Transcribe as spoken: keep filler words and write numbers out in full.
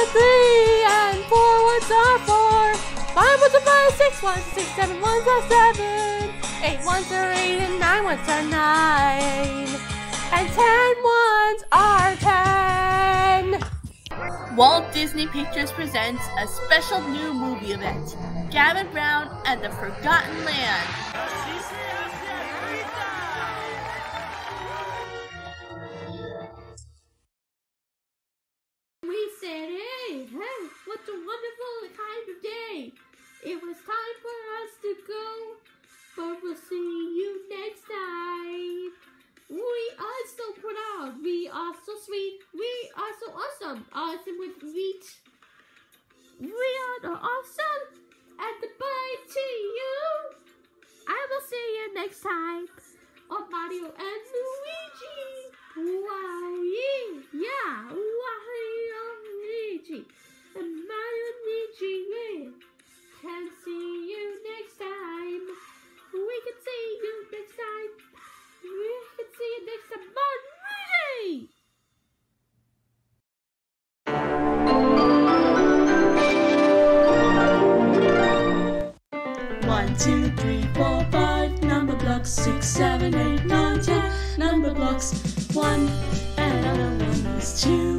are three, and four ones are four. Five ones are five, six ones, six, seven ones are seven. Eight ones are eight, and nine ones are nine. And ten ones are ten. Walt Disney Pictures presents a special new movie event, Gavin Brown and the Forgotten Land. We said, hey, hey, what a wonderful kind of day. It was time for us to go, but we'll see you next time. We are so proud, we are so sweet, we are so awesome, awesome with meat. We are the awesome, and goodbye to you. I will see you next time on Mario and Luigi. Wow, yeah, Mario and Luigi, and Mario and Luigi, yeah. Can see you next time. We can see you next time. We can see you next time. Luigi! One, two, three, four, five. Number blocks. Six, seven, eight, nine, ten. Number blocks. One and another one is two.